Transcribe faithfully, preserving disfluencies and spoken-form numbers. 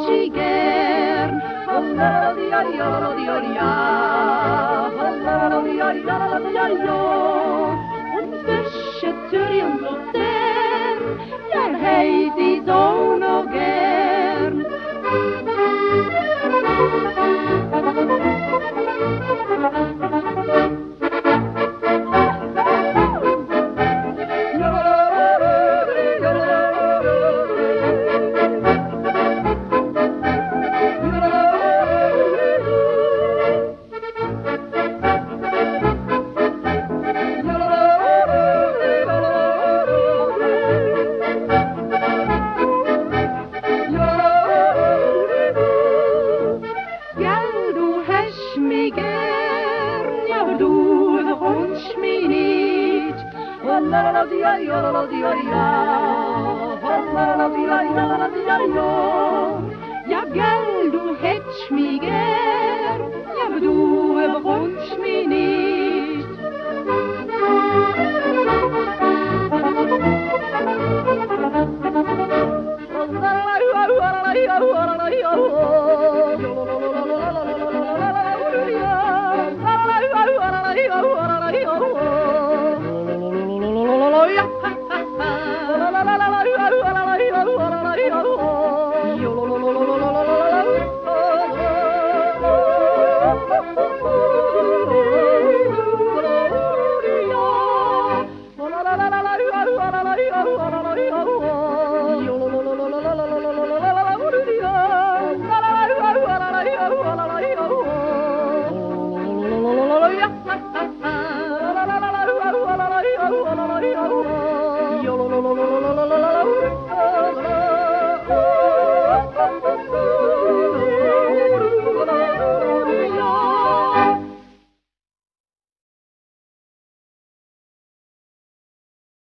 ich gern. Und zwischen Zürich und Luzern, der heit ich so noch gern. La la la la la la la la la la la la la la la la la la